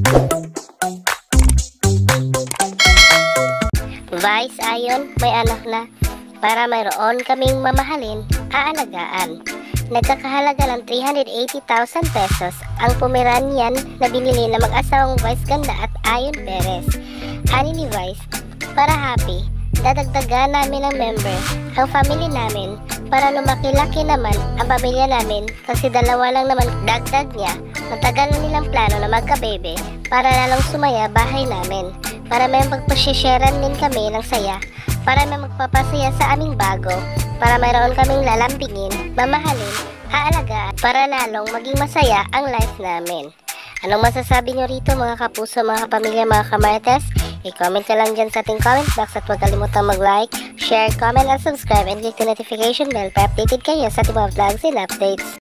Vice ayon, may anak na. Para mayroon kaming mamahalin, aalagaan. Nagkakahalaga ng 380,000 pesos ang Pomeranian na binili ng mag-asawang Vice Ganda at Ayon Perez. Ani ni Vice, para happy, dadagdagan namin ng member ang family namin para lumaki-laki naman ang pamilya namin kasi dalawa lang naman dagdag niya. Matagal na nilang plano na magka-bebe para lalong sumaya bahay namin. Para may magpasisharean din kami ng saya, para may magpapasaya sa aming bago, para mayroon kaming lalambingin, mamahalin, aalagaan, para lalong maging masaya ang life namin. Anong masasabi nyo rito mga kapuso, mga kapamilya, mga kamarites? I-comment ka lang dyan sa ating comment box at huwag kalimutang mag-like, share, comment, and subscribe and click the notification bell para updated kayo sa ating mga vlogs and updates.